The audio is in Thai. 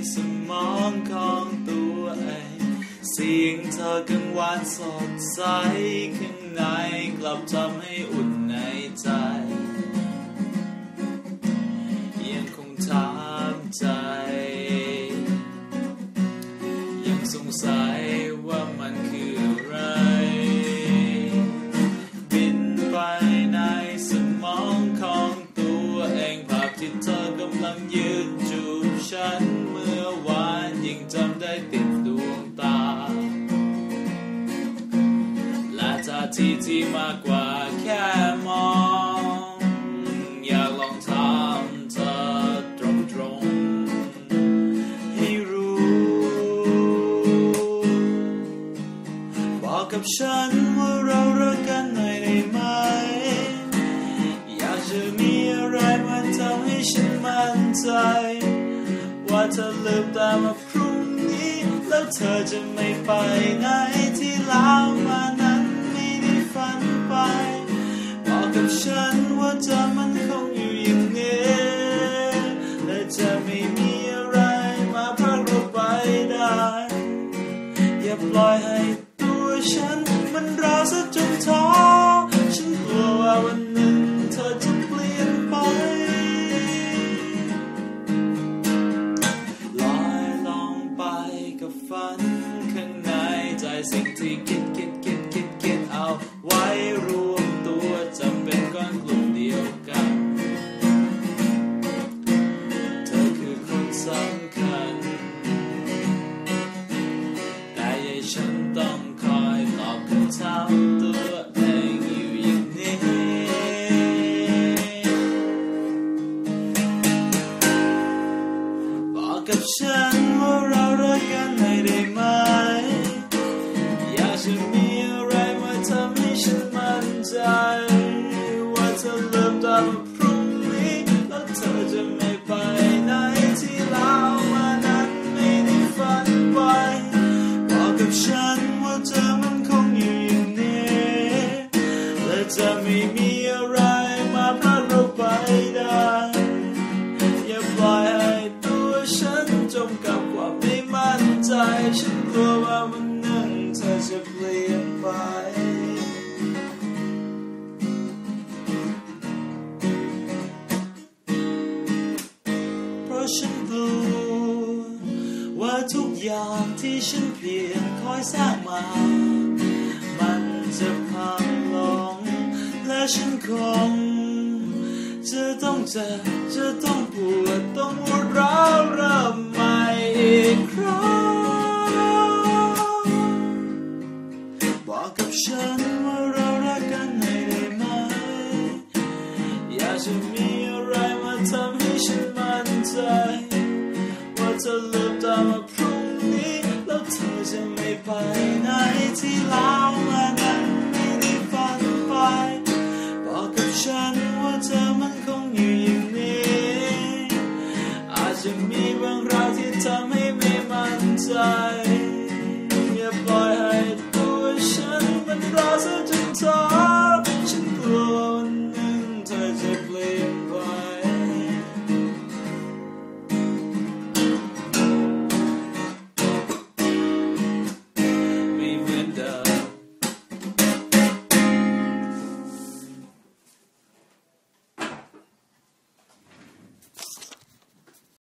สมองของตัวเองเสียงเธอกังวานสดใสข้างในกลับทำให้อุ่นในใจยังคงถามใจยังสงสัยว่ามันคืออะไรบินไปในสมองของตัวเองภาพที่เธอกำลังยืนจูบฉันเมื่อวานยิ่งจำได้ติดดวงตาและท่าทีที่มากกว่าแค่มองอยากลองถามเธอตรงๆให้รู้บอกกับฉันว่าเรารักกันหน่อยได้ไหมอยากจะมีอะไรมาทำให้ฉันมั่นใจว่าเธอลืมตามาพรุ่งนี้แล้วเธอจะไม่ไปไหนที่ลาวมานั้นไม่ได้ฝันไปบอกกับฉันว่าเธอมันคงอยู่อย่างนี้และจะไม่มีอะไรมาพาเราไปได้อย่าปล่อยให้ตัวฉันมันร้าวซะจนท้อฉันกลัวว่าวันหนึ่งเธอจะเปลี่ยนไปลอยลองไปกับฝันข้างในใจสิ่งที่คิดเอาไว้รวมตัวจะเป็นก้อนกลุ่มเดียวกันเธอคือคนสำคัญแต่ให้ฉันต้องคอยตอบคำถามตัวเองอยู่อย่างนี้บอกกับฉันว่าเรารักกันหน่อยได้ไหมอยากจะมีอะไรมาทำให้ฉันมั่นใจว่าเธอลืมตามาพรุ่งนี้แล้วเธอจะไม่ไปไหนที่ลาวมานั้นไม่ได้ฝันไปบอกกับฉันว่าเธอมันคงอยู่อย่างนี้และจะไม่มีอะไรมาพาเราไปได้อย่าปล่อยให้ตัวฉันจมกับความไม่มั่นใจฉันกลัวว่าวันหนึ่งเธอจะเปลี่ยนไปเพราะฉันกลัวว่าทุกอย่างที่ฉันเพียงคอยสร้างมามันจะพังลงและฉันคงจะต้องเจ็บจะต้องปวดต้องร้าวเริ่มใหม่อีกครั้งบอกกับฉัน